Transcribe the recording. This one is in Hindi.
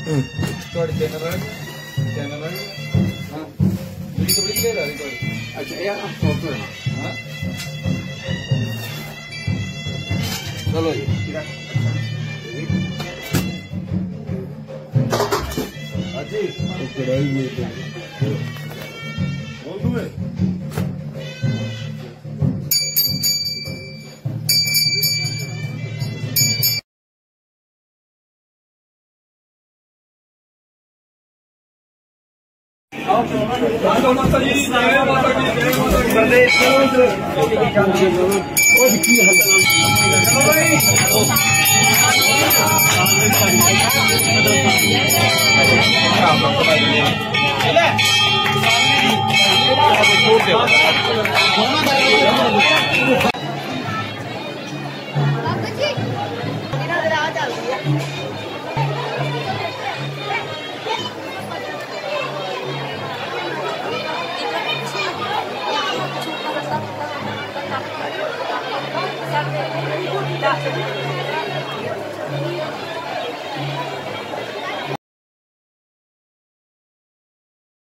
थोड़े चैनल हाँ ये तो बड़ी ले रहा है थोड़ी अच्छा यार हाँ चलो ये अजी कढ़ाई में बोल दूँ Gracias.